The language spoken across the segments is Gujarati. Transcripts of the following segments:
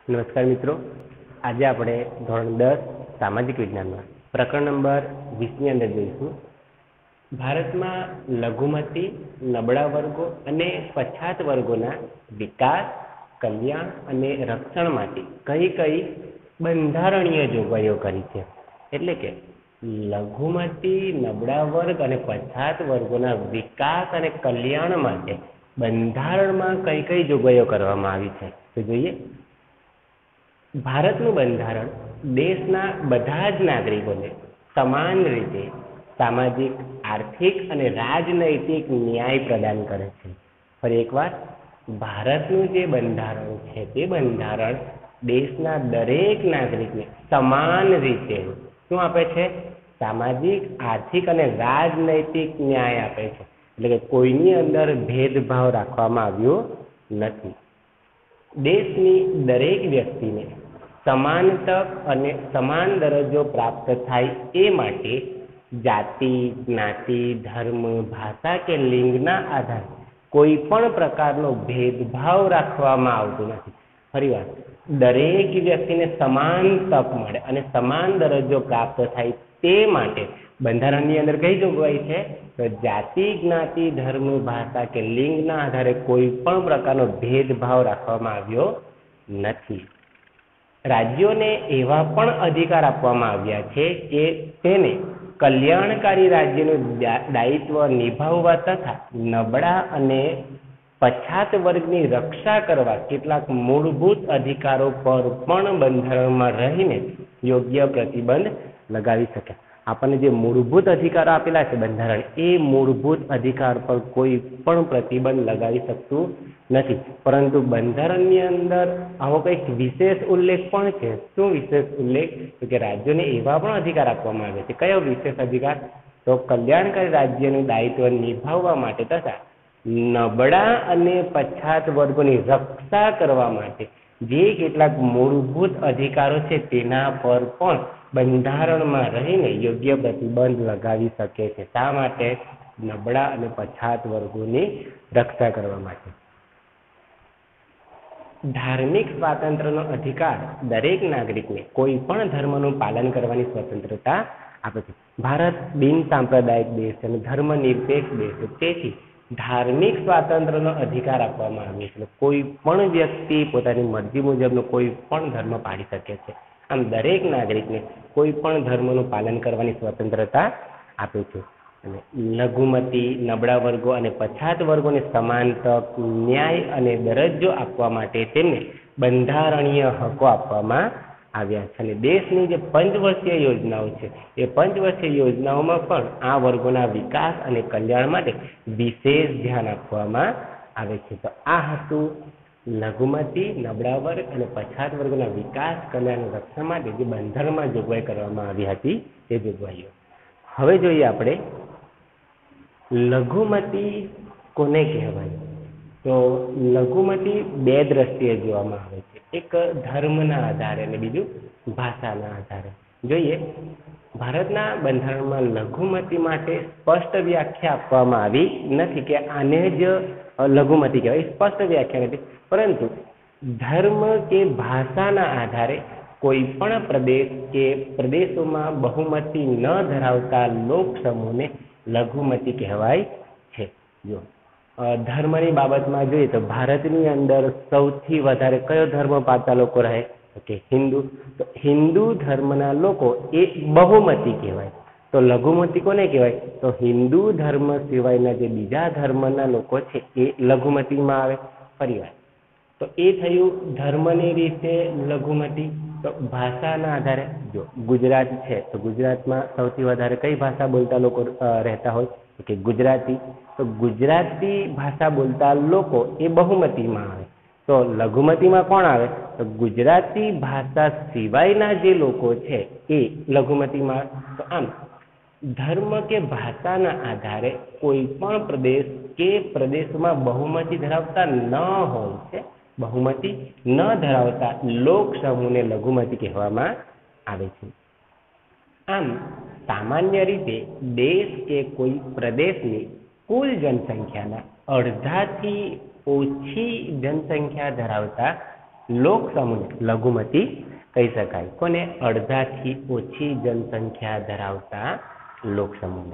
નમસ્કાર મિત્રો, આજે આપણે ધોરણ 10 સામાજિક વિજ્ઞાનમાં પ્રકરણ નંબર 20ની અંદર જોઈશું. ભારતમાં લઘુમતી, નબળા વર્ગો અને પછાત વર્ગોના વિકાસ, કલ્યાણ અને રક્ષણ માટે કઈ કઈ બંધારણીય જોગવાઈઓ કરી છે. એટલે કે લઘુમતી, નબળા વર્ગ અને પછાત વર્ગોના વિકાસ અને કલ્યાણ માટે બંધારણમાં કઈ કઈ જોગવાઈઓ કરવામાં આવી છે તો જોઈએ. ભારતનું બંધારણ દેશના બધા જ નાગરિકોને સમાન રીતે સામાજિક, આર્થિક અને રાજનૈતિક ન્યાય પ્રદાન કરે છે. ફરી એકવાર, ભારતનું જે બંધારણ છે તે બંધારણ દેશના દરેક નાગરિકને સમાન રીતે શું આપે છે? સામાજિક, આર્થિક અને રાજનૈતિક ન્યાય આપે છે. એટલે કે કોઈની અંદર ભેદભાવ રાખવામાં આવ્યો નથી. દેશની દરેક વ્યક્તિને સમાન તક અને સમાન દરજ્જો પ્રાપ્ત થાય એ માટે જાતિ, જ્ઞાતિ, ધર્મ, ભાષા કે લિંગના આધારે કોઈ પણ પ્રકારનો ભેદભાવ રાખવામાં આવતો નથી. ફરીવાર, દરેક વ્યક્તિને સમાન તક મળે અને સમાન દરજ્જો પ્રાપ્ત થાય તે માટે બંધારણની અંદર કઈ જોગવાઈ છે? તો જાતિ, જ્ઞાતિ, ધર્મ, ભાષા કે લિંગના આધારે કોઈ પણ પ્રકારનો ભેદભાવ રાખવામાં આવ્યો નથી. રાજ્યોને એવા પણ અધિકાર આપવામાં આવ્યા છે કે તેને કલ્યાણકારી રાજ્યનું દાયિત્વ નિભાવવા તથા નબળા અને પછાત વર્ગની રક્ષા કરવા કેટલાક મૂળભૂત અધિકારો પર પણ બંધારણમાં રહીને યોગ્ય પ્રતિબંધ લગાવી શકે. આપણને જે મૂળભૂત અધિકારો આપેલા છે બંધારણ, એ મૂળભૂત અધિકાર પર કોઈ પણ પ્રતિબંધ લગાવી શકતું નથી. પરંતુ બંધારણની અંદર આવો કંઈક વિશેષ ઉલ્લેખ પણ છે. શું વિશેષ ઉલ્લેખ? તો કે રાજ્યોને એવા પણ અધિકાર આપવામાં આવે છે. કયો વિશેષ અધિકાર? તો કલ્યાણકારી રાજ્યનું દાયિત્વ નિભાવવા માટે તથા નબળા અને પછાત વર્ગોની રક્ષા કરવા માટે જે કેટલાક મૂળભૂત અધિકારો છે તેના પર પણ બંધારણમાં રહીને યોગ્ય પ્રતિબંધ લગાવી શકે છે. શા માટે? નબળા અને પછાત વર્ગોની રક્ષા કરવા માટે. ધાર્મિક સ્વાતંત્ર્યનો અધિકાર દરેક નાગરિકને કોઈ પણ ધર્મનું પાલન કરવાની સ્વતંત્રતા આપે છે. ભારત બિન સાંપ્રદાયિક દેશ છે અને ધર્મ નિરપેક્ષ દેશ છે. તેથી ધાર્મિક સ્વાતંત્ર્યનો અધિકાર આપવામાં આવ્યો છે. કોઈ પણ વ્યક્તિ પોતાની મરજી મુજબનો કોઈ પણ ધર્મ પાળી શકે છે. આમ દરેક નાગરિકને કોઈ પણ ધર્મનું પાલન કરવાની સ્વતંત્રતા આપે છે. અને લઘુમતી, નબળા વર્ગો અને પછાત વર્ગોને સમાન તક, ન્યાય અને દરજ્જો આપવા માટે તેમને બંધારણીય હકો આપવામાં આવ્યા છે. અને દેશની જે પંચવર્ષીય યોજનાઓ છે એ પંચવર્ષીય યોજનાઓમાં પણ આ વર્ગોના વિકાસ અને કલ્યાણ માટે વિશેષ ધ્યાન આપવામાં આવે છે. તો આ હતું લઘુમતી, નબળા વર્ગ અને પછાત વર્ગોના વિકાસ, કલ્યાણ અને રક્ષણ માટે જે બંધારણમાં જોગવાઈ કરવામાં આવી હતી તે જોગવાઈઓ. હવે જોઈએ આપણે લઘુમતી કોને કહેવાય? તો લઘુમતી બે દ્રષ્ટિએ જોવામાં આવે છે. એક ધર્મના આધારે અને બીજું ભાષાના આધારે. જોઈએ, ભારતના બંધારણમાં લઘુમતી માટે સ્પષ્ટ વ્યાખ્યા આપવામાં આવી નથી કે આને જ લઘુમતી કહેવાય. સ્પષ્ટ વ્યાખ્યા નથી. પરંતુ ધર્મ કે ભાષાના આધારે કોઈ પણ પ્રદેશ કે પ્રદેશોમાં બહુમતી ન ધરાવતા લોક સમૂહને લઘુમતી કહેવાય છે. જો ધર્મની બાબતમાં જોઈએ તો ભારતની અંદર સૌથી વધારે કયો ધર્મ પાળતા લોકો રહે? કે હિન્દુ. તો હિન્દુ ધર્મના લોકો એ બહુમતી કહેવાય. તો લઘુમતી કોને કહેવાય? તો હિન્દુ ધર્મ સિવાયના જે બીજા ધર્મના લોકો છે એ લઘુમતીમાં આવે. ફરીવાર, તો એ થયું ધર્મની રીતે લઘુમતી. તો ભાષાના આધારે જો ગુજરાત છે તો ગુજરાતમાં સૌથી વધારે કઈ ભાષા બોલતા લોકો રહેતા હોય? કે ગુજરાતી. તો ગુજરાતી ભાષા બોલતા લોકો એ બહુમતીમાં આવે. તો લઘુમતીમાં કોણ આવે? તો ગુજરાતી ભાષા સિવાયના જે લોકો છે એ લઘુમતીમાં. તો આમ ધર્મ કે ભાષાના આધારે કોઈ પણ પ્રદેશ કે પ્રદેશમાં બહુમતી ધરાવતા ન હોય છે, બહુમતી ન ધરાવતા લોક સમૂહને લઘુમતી કહેવામાં આવે છે. આમ સામાન્ય રીતે દેશ કે કોઈ પ્રદેશની કુલ જનસંખ્યાના અડધાથી ઓછી જનસંખ્યા ધરાવતા લોક સમૂહને લઘુમતી કહી શકાય. કોને? અડધાથી ઓછી જનસંખ્યા ધરાવતા લોક સમૂહને.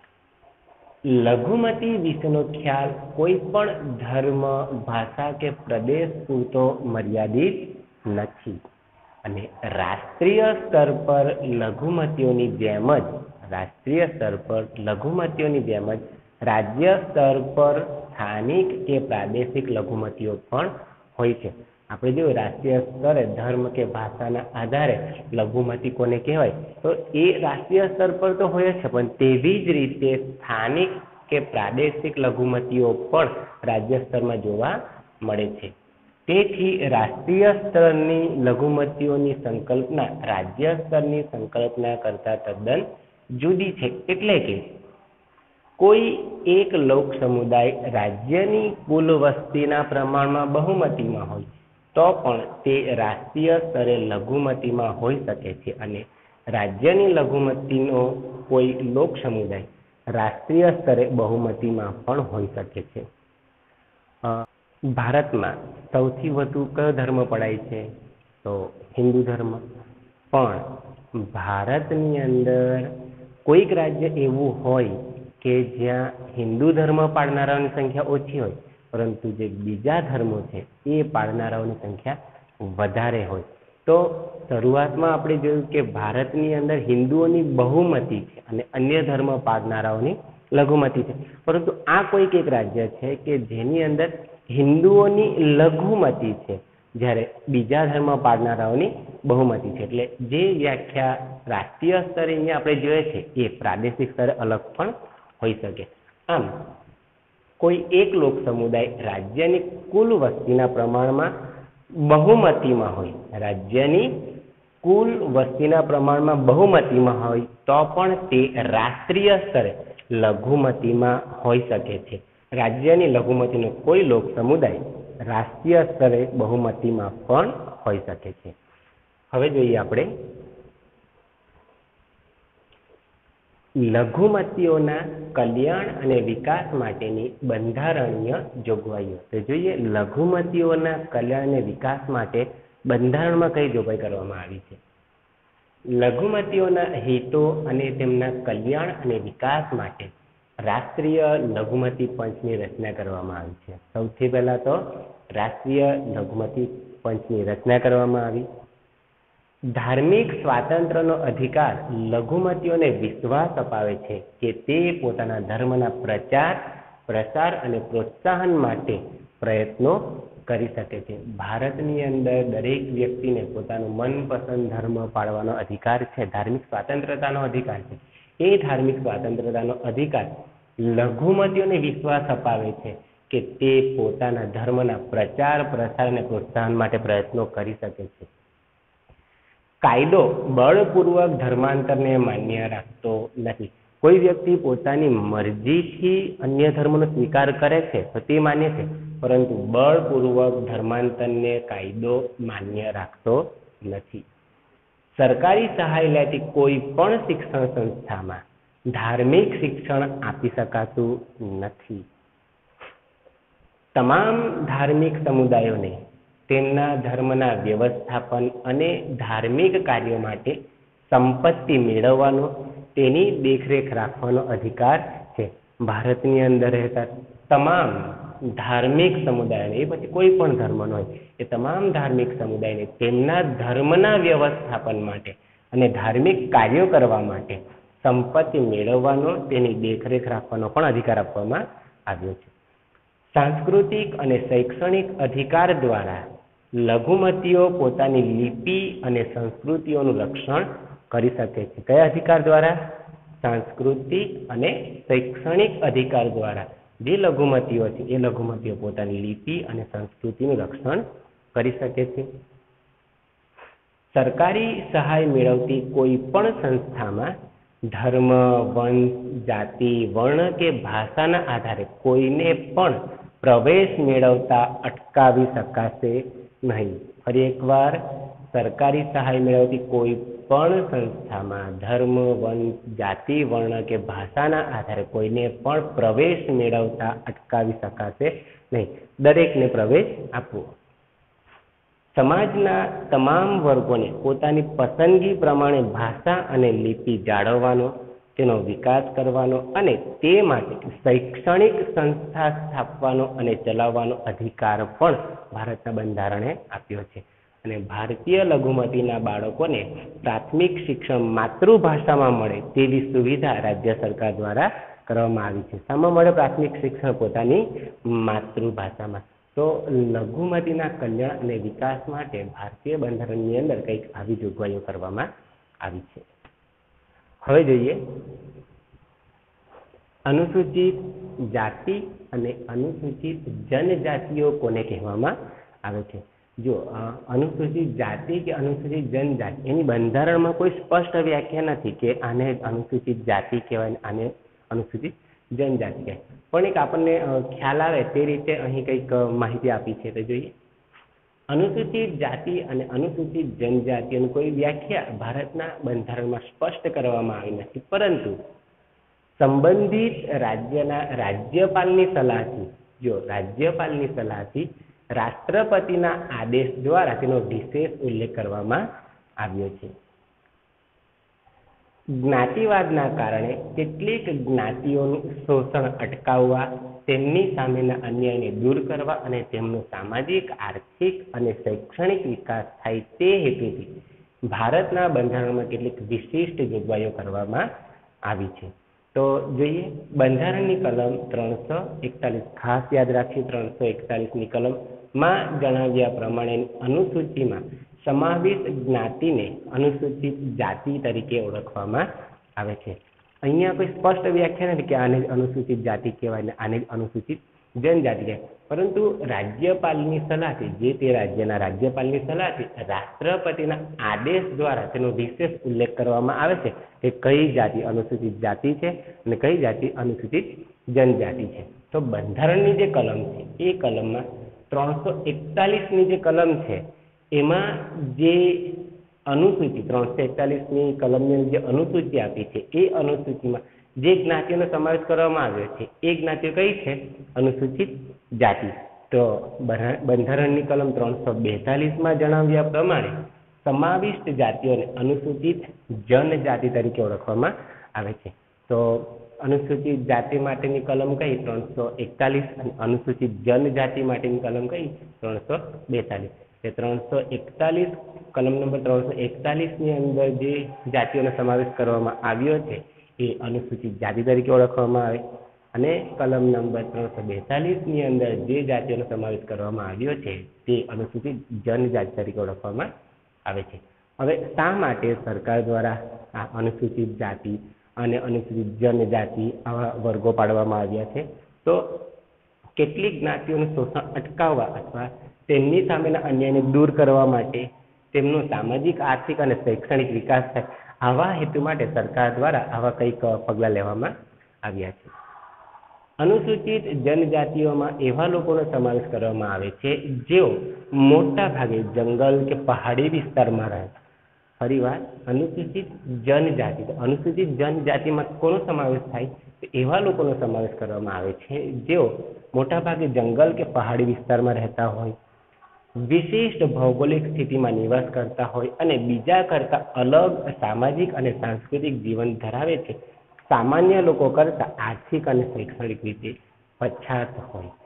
લઘુમતી વિશેનો ખ્યાલ કોઈ પણ ધર્મ, ભાષા કે પ્રદેશ પૂરતો મર્યાદિત નથી અને રાષ્ટ્રીય સ્તર પર લઘુમતીઓની જેમ જ રાજ્ય સ્તર પર સ્થાનિક કે પ્રાદેશિક લઘુમતીઓ પણ હોય છે. આપણે જોયું રાષ્ટ્રીય સ્તરે ધર્મ કે ભાષાના આધારે લઘુમતી કોને કહેવાય, તો એ રાષ્ટ્રીય સ્તર પર તો હોય જ છે, પણ તેવી જ રીતે સ્થાનિક કે પ્રાદેશિક લઘુમતીઓ પણ રાજ્ય સ્તરમાં જોવા મળે છે. તેથી રાષ્ટ્રીય સ્તરની લઘુમતીઓની સંકલ્પના રાજ્ય સ્તરની સંકલ્પના કરતા તદ્દન જુદી છે. એટલે કે કોઈ એક લોક સમુદાય રાજ્યની કુલ વસ્તીના પ્રમાણમાં બહુમતીમાં હોય તો પણ તે રાષ્ટ્રીય સ્તરે લઘુમતીમાં હોઈ શકે છે અને રાજ્યની લઘુમતીનો કોઈ લોક સમુદાય રાષ્ટ્રીય સ્તરે બહુમતીમાં પણ હોઈ શકે છે. ભારતમાં સૌથી વધુ કયો ધર્મ પડાય છે? તો હિન્દુ ધર્મ. પણ ભારતની અંદર કોઈક રાજ્ય એવું હોય કે જ્યાં હિન્દુ ધર્મ પાળનારાઓની સંખ્યા ઓછી હોય, પરંતુ જે બીજા ધર્મો છે એ પાળનારાઓની સંખ્યા વધારે હોય. તો શરૂઆતમાં આપણે જોયું કે ભારતની અંદર હિન્દુઓની બહુમતી છે અને અન્ય ધર્મ પાળનારાઓની લઘુમતી છે, પરંતુ આ કોઈક એક રાજ્ય છે કે જેની અંદર હિન્દુઓની લઘુમતી છે જ્યારે બીજા ધર્મ પાળનારાઓની બહુમતી છે. એટલે જે વ્યાખ્યા રાષ્ટ્રીય સ્તરે અહીંયા આપણે જોઈએ છે એ પ્રાદેશિક સ્તરે અલગ પણ હોઈ શકે. આમ કોઈ એક લોક સમુદાય રાજ્યની કુલ વસ્તીના પ્રમાણમાં બહુમતીમાં હોય, રાજ્યની કુલ વસ્તીના પ્રમાણમાં બહુમતીમાં હોય તો પણ તે રાષ્ટ્રીય સ્તરે લઘુમતીમાં હોઈ શકે છે. રાજ્યની લઘુમતીનો કોઈ લોક સમુદાય રાષ્ટ્રીય સ્તરે બહુમતીમાં પણ હોઈ શકે છે. હવે જોઈએ આપણે લઘુમતીઓના કલ્યાણ અને વિકાસ માટેની બંધારણીય જોગવાઈઓ. તો જોઈએ લઘુમતીઓના કલ્યાણ અને વિકાસ માટે બંધારણમાં કઈ જોગવાઈ કરવામાં આવી છે. લઘુમતીઓના હિતો અને તેમના કલ્યાણ અને વિકાસ માટે રાષ્ટ્રીય લઘુમતી પંચની રચના કરવામાં આવી છે. સૌથી પહેલા તો રાષ્ટ્રીય લઘુમતી પંચની રચના કરવામાં આવી. ધાર્મિક સ્વાતંત્ર્યનો અધિકાર લઘુમતીઓને વિશ્વાસ અપાવે છે કે તે પોતાના ધર્મના પ્રચાર, પ્રસાર અને પ્રોત્સાહન માટે પ્રયત્નો કરી શકે છે. ભારતની અંદર દરેક વ્યક્તિને પોતાનો મનપસંદ ધર્મ પાળવાનો અધિકાર છે, ધાર્મિક સ્વાતંત્રતાનો અધિકાર છે. એ ધાર્મિક સ્વાતંત્રતાનો અધિકાર લઘુમતીઓને વિશ્વાસ અપાવે છે કે તે પોતાના ધર્મના પ્રચાર, પ્રસાર અને પ્રોત્સાહન માટે પ્રયત્નો કરી શકે છે. કાયદો બળપૂર્વક ધર્માંતરને માન્ય રાખતો નથી. કોઈ વ્યક્તિ પોતાની મરજીથી અન્ય ધર્મનો સ્વીકાર કરે છે તો તે માન્ય છે, પરંતુ બળપૂર્વક ધર્માંતરને કાયદો માન્ય રાખતો નથી. સરકારી સહાય લેતી કોઈ પણ શિક્ષણ સંસ્થામાં ધાર્મિક શિક્ષણ આપી શકાતું નથી. તમામ ધાર્મિક સમુદાયોને તેમના ધર્મના વ્યવસ્થાપન અને ધાર્મિક કાર્યો માટે સંપત્તિ મેળવવાનો, તેની દેખરેખ રાખવાનો અધિકાર છે. ભારતની અંદર રહેતા તમામ ધાર્મિક સમુદાયોને, એ પછી કોઈ પણ ધર્મનો હોય, એ તમામ ધાર્મિક સમુદાયને તેમના ધર્મના વ્યવસ્થાપન માટે અને ધાર્મિક કાર્યો કરવા માટે સંપત્તિ મેળવવાનો, તેની દેખરેખ રાખવાનો પણ અધિકાર આપવામાં આવ્યો છે. સાંસ્કૃતિક અને શૈક્ષણિક અધિકાર દ્વારા લઘુમતીઓ પોતાની લિપિ અને સંસ્કૃતિઓનું રક્ષણ કરી શકે છે. કયા અધિકાર દ્વારા? સાંસ્કૃતિક અને શૈક્ષણિક અધિકાર દ્વારા જે લઘુમતીઓ છે એ લઘુમતીઓ પોતાની લિપિ અને સંસ્કૃતિનું રક્ષણ કરી શકે છે. સરકારી સહાય મેળવતી કોઈ પણ સંસ્થામાં ધર્મ, વંશ, જાતિ, વર્ણ કે ભાષાના આધારે કોઈને પણ પ્રવેશ મેળવતા અટકાવી શકાશે નહીં. ફરી એકવાર, સરકારી સહાય મેળવતી કોઈ પણ સંસ્થામાં ધર્મ, વંશ, જાતિ, વર્ણ કે ભાષાના આધારે કોઈને પણ પ્રવેશ મેળવતા અટકાવી શકાશે નહીં. દરેકને પ્રવેશ આપવો. સમાજના તમામ વર્ગોને પોતાની પસંદગી પ્રમાણે ભાષા અને લિપિ જાળવવાનો, તેનો વિકાસ કરવાનો અને તે માટે શૈક્ષણિક સંસ્થા સ્થાપવાનો અને ચલાવવાનો અધિકાર પણ ભારતના બંધારણે આપ્યો છે. અને ભારતીય લઘુમતીના બાળકોને પ્રાથમિક શિક્ષણ માતૃભાષામાં મળે તેવી સુવિધા રાજ્ય સરકાર દ્વારા કરવામાં આવી છે. શામાં મળે પ્રાથમિક શિક્ષણ? પોતાની માતૃભાષામાં. તો લઘુમતીના કલ્યાણ અને વિકાસ માટે ભારતીય બંધારણની અંદર કંઈક આવી જોગવાઈઓ કરવામાં આવી છે. હવે જોઈએ અનુસૂચિત જાતિ અને અનુસૂચિત જનજાતિઓ કોને કહેવામાં આવે છે. જો અનુસૂચિત જાતિ કે અનુસૂચિત જનજાતિ એની બંધારણમાં કોઈ સ્પષ્ટ વ્યાખ્યા નથી કે આને અનુસૂચિત જાતિ કહેવાય, આને અનુસૂચિત જનજાતિ કહેવાય. પણ એક આપણને ખ્યાલ આવે તે રીતે અહીં કંઈક માહિતી આપી છે. તો જોઈએ અનુસૂચિત જાતિ અને અનુસૂચિત જનજાતિઓની કોઈ વ્યાખ્યા ભારતના બંધારણમાં સ્પષ્ટ કરવામાં આવી નથી, પરંતુ સંબંધિત રાજ્યના રાજ્યપાલની સલાહથી રાષ્ટ્રપતિના આદેશ દ્વારા તેનો વિશેષ ઉલ્લેખ કરવામાં આવ્યો છે. જ્ઞાતિવાદના કારણે કેટલીક જ્ઞાતિઓનું શોષણ અટકાવવા, તેમની સામેના અન્યાયને દૂર કરવા અને તેમનો સામાજિક, આર્થિક અને શૈક્ષણિક વિકાસ થાય તે હેતુથી ભારતના બંધારણમાં કેટલીક વિશિષ્ટ જોગવાઈઓ કરવામાં આવી છે. તો જોઈએ બંધારણની કલમ 341, ખાસ યાદ રાખીએ 341ની કલમમાં જણાવ્યા પ્રમાણે અનુસૂચિમાં સમાવિષ્ટ જ્ઞાતિને અનુસૂચિત જાતિ તરીકે ઓળખવામાં આવે છે. અહીંયા કોઈ સ્પષ્ટ વ્યાખ્યા નથી કે આને અનુસૂચિત જાતિ કહેવાય ને આને અનુસૂચિત જનજાતિ કહેવાય, પરંતુ રાજ્યપાલની સલાહથી, જે તે રાજ્યના રાજ્યપાલની સલાહથી રાષ્ટ્રપતિના આદેશ દ્વારા તેનો વિશેષ ઉલ્લેખ કરવામાં આવે છે કે કઈ જાતિ અનુસૂચિત જાતિ છે અને કઈ જાતિ અનુસૂચિત જનજાતિ છે. તો બંધારણની જે કલમ છે એ કલમમાં 341ની જે કલમ છે એમાં જે અનુસૂચિ 341ની કલમની જે અનુસૂચિ આપી છે એ અનુસૂચિમાં જે જ્ઞાતિઓનો સમાવેશ કરવામાં આવ્યો છે એ જ્ઞાતિઓ કઈ છે? અનુસૂચિત જાતિ. તો બંધારણની કલમ 342માં જણાવ્યા પ્રમાણે સમાવિષ્ટ જાતિઓને અનુસૂચિત જનજાતિ તરીકે ઓળખવામાં આવે છે. તો અનુસૂચિત જાતિ માટેની કલમ કઈ? 341. અને અનુસૂચિત જનજાતિ માટેની કલમ કઈ? 342. તે 341 કલમ નંબર 341ની અંદર જે જાતિઓનો સમાવેશ કરવામાં આવ્યો છે એ અનુસૂચિત જાતિ તરીકે ઓળખવામાં આવે, અને કલમ નંબર 342ની અંદર જે જાતિઓનો સમાવેશ કરવામાં આવ્યો છે તે અનુસૂચિત જનજાતિ તરીકે ઓળખવામાં આવે છે. હવે શા માટે સરકાર દ્વારા આ અનુસૂચિત જાતિ અને અનુસૂચિત જનજાતિ આવા વર્ગો પાડવામાં આવ્યા છે? તો કેટલીક જ્ઞાતિઓનું શોષણ અટકાવવા અથવા તેમની સામેના અન્યાયને દૂર કરવા માટે, તેમનો સામાજિક, આર્થિક અને શૈક્ષણિક વિકાસ થાય, આવા હેતુ માટે સરકાર દ્વારા આવા કંઈક પગલાં લેવામાં આવ્યા છે. અનુસૂચિત જનજાતિઓમાં એવા લોકોનો સમાવેશ કરવામાં આવે છે જેઓ મોટા ભાગે જંગલ કે પહાડી વિસ્તારમાં રહે. ફરીવાર અનુસૂચિત જનજાતિ, અનુસૂચિત જનજાતિમાં કોનો સમાવેશ થાય? તો એવા લોકોનો સમાવેશ કરવામાં આવે છે જેઓ મોટા ભાગે જંગલ કે પહાડી વિસ્તારમાં રહેતા હોય, વિશિષ્ટ ભૌગોલિક સ્થિતિમાં નિવાસ કરતા હોય અને બીજા કરતા અલગ સામાજિક અને સાંસ્કૃતિક જીવન ધરાવે છે, સામાન્ય લોકો કરતા આર્થિક અને શૈક્ષણિક રીતે પછાત હોય.